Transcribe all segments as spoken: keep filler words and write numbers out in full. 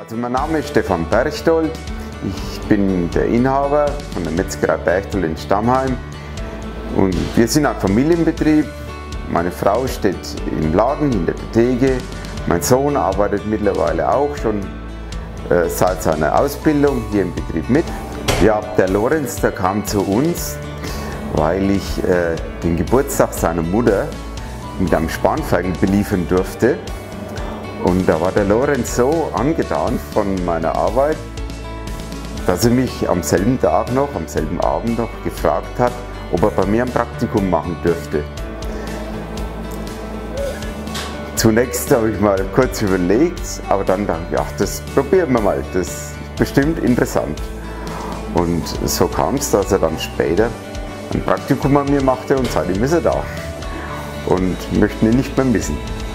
Also mein Name ist Stefan Berchtold, ich bin der Inhaber von der Metzgerei Berchtold in Stammheim und wir sind ein Familienbetrieb. Meine Frau steht im Laden in der Theke, mein Sohn arbeitet mittlerweile auch schon äh, seit seiner Ausbildung hier im Betrieb mit. Ja, der Lorenz, der kam zu uns, weil ich äh, den Geburtstag seiner Mutter mit einem Spanferkel beliefern durfte. Und da war der Lorenz so angetan von meiner Arbeit, dass er mich am selben Tag noch, am selben Abend noch gefragt hat, ob er bei mir ein Praktikum machen dürfte. Zunächst habe ich mal kurz überlegt, aber dann dachte ich, ach, das probieren wir mal, das ist bestimmt interessant. Und so kam es, dass er dann später ein Praktikum an mir machte und seitdem ist er da und möchte ihn nicht mehr missen.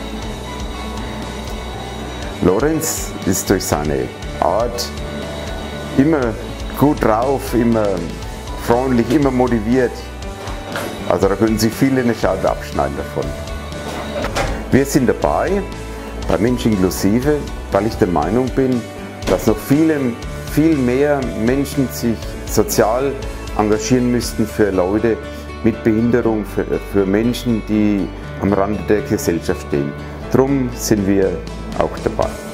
Lorenz ist durch seine Art immer gut drauf, immer freundlich, immer motiviert. Also da können sich viele eine Scheibe abschneiden davon. Wir sind dabei bei Mensch Inklusive, weil ich der Meinung bin, dass noch viele, viel mehr Menschen sich sozial engagieren müssten für Leute mit Behinderung, für, für Menschen, die am Rande der Gesellschaft stehen. Darum sind wir auch dabei.